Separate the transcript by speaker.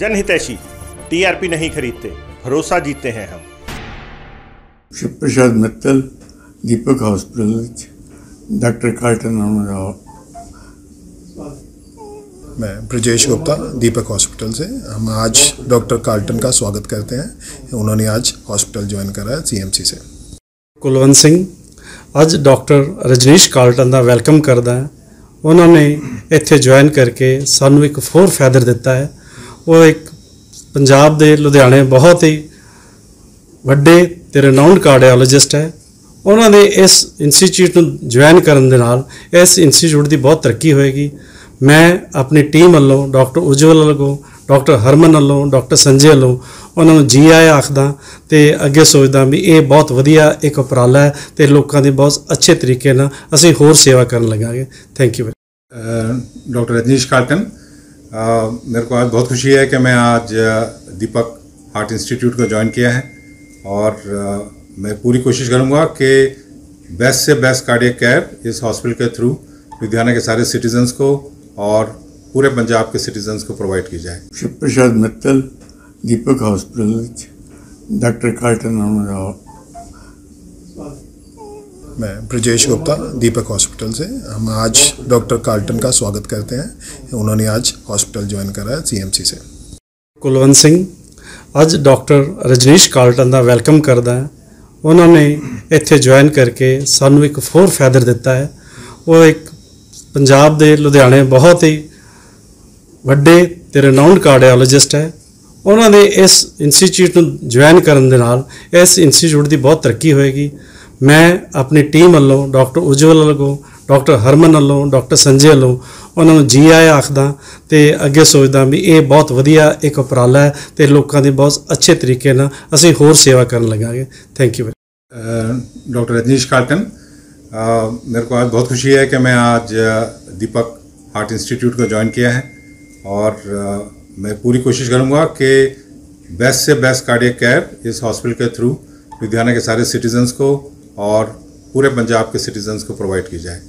Speaker 1: जनहितैषी, TRP नहीं खरीदते, भरोसा जीतते हैं हम।
Speaker 2: Shiv Prasad Mittal, Deepak hospital, doctor Kartan.
Speaker 3: मैं ब्रजेश गुप्ता, दीपक हॉस्पिटल से। हम आज डॉक्टर कार्टन का स्वागत करते हैं। उन्होंने आज हॉस्पिटल ज्वाइन करा है सीएमसी से।
Speaker 4: कुलवंत सिंह आज डॉक्टर रजनीश कार्टन का वैलकम करता है। उन्होंने इत्थे ज्वाइन करके सानू एक होर फैदर दिता है। वो एक पंजाब के लुधियाने बहुत ही वड्डे ते रिनाउंड कार्डियोलॉजिस्ट है। उन्होंने इस इंस्टीट्यूट में ज्वाइन करने दे नाल इस इंस्टीट्यूट की बहुत तरक्की होएगी। मैं अपनी टीम वालों डॉक्टर उज्जवल वालों, डॉक्टर हरमन वालों, डॉक्टर संजय वालों उन्होंने जी आए आखदा ते अगे सोचदा भी ये बहुत वधिया एक उपराला है ते लोगों की बहुत अच्छे तरीके नाल असीं होर सेवा करन लगांगे। Thank you.
Speaker 5: Doctor Rajneesh Kartan, मेरे को आज बहुत खुशी है कि मैं आज दीपक हार्ट इंस्टीट्यूट को ज्वाइन किया है और मैं पूरी कोशिश करूँगा कि बेस्ट से बेस्ट कार्डियक केयर इस हॉस्पिटल के थ्रू लुधियाना के सारे सिटीजन्स को और पूरे पंजाब के सिटीजन्स को प्रोवाइड की जाए।
Speaker 2: Shiv Prasad Mittal, Deepak hospital, doctor Kartan.
Speaker 3: मैं ब्रजेश गुप्ता, दीपक हॉस्पिटल से। हम आज डॉक्टर कार्टन का स्वागत करते हैं। उन्होंने आज हॉस्पिटल ज्वाइन करा है सीएमसी से।
Speaker 4: कुलवंत सिंह आज डॉक्टर रजनीश कार्टन का वैलकम करता है। उन्होंने इत्थे ज्वाइन करके सानू एक होर फैदर दिता है। वो एक पंजाब के लुधियाने बहुत ही वड्डे ते रिनाउंड कार्डियोलॉजिस्ट है। उन्होंने इस इंस्टीट्यूट में ज्वाइन करने दे नाल इस इंस्टीट्यूट की बहुत तरक्की होएगी। मैं अपनी टीम वालों डॉक्टर उज्जवल वालों, डॉक्टर हरमन वालों, डॉक्टर संजय वालों उन्होंने जी आए आखदा ते अगे सोचदा भी ये बहुत वधिया एक उपराला है ते लोगों की बहुत अच्छे तरीके नाल असीं होर सेवा करन लगांगे। Thank you.
Speaker 5: Doctor Rajneesh Kartan, मेरे को आज बहुत खुशी है कि मैं आज दीपक हार्ट इंस्टीट्यूट को ज्वाइन किया है और मैं पूरी कोशिश करूँगा कि बेस्ट से बेस्ट कार्डियक केयर इस हॉस्पिटल के थ्रू लुधियाना के सारे सिटीजन्स को और पूरे पंजाब के सिटीजन्स को प्रोवाइड की जाए।